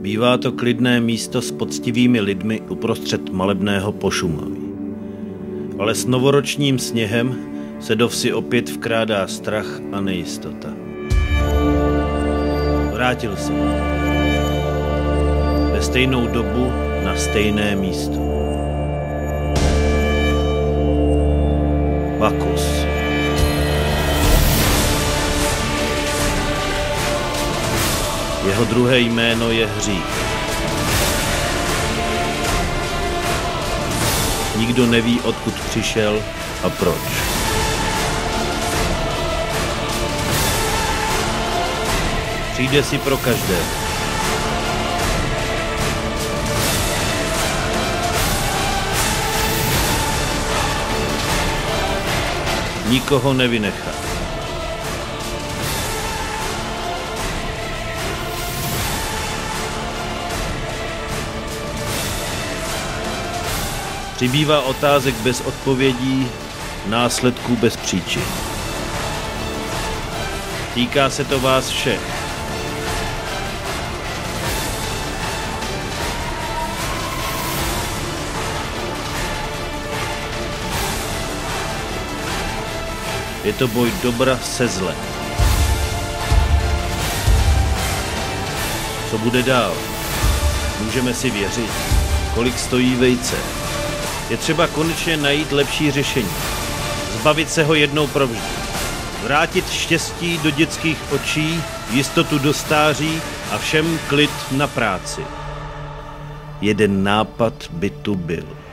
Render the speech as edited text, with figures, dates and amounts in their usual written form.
Bývá to klidné místo s poctivými lidmi uprostřed malebného Pošumaví. Ale s novoročním sněhem se do vsi opět vkrádá strach a nejistota. Vrátil jsem. Ve stejnou dobu na stejné místo. Bacchus. Jeho druhé jméno je hřích. Nikdo neví, odkud přišel a proč. Přijde si pro každé. Nikoho nevynechá. Přibývá otázek bez odpovědí, následků bez příčin. Týká se to vás všech. Je to boj dobra se zlem. Co bude dál? Můžeme si věřit? Kolik stojí vejce? Je třeba konečně najít lepší řešení. Zbavit se ho jednou provždy. Vrátit štěstí do dětských očí, jistotu do stáří a všem klid na práci. Jeden nápad by tu byl.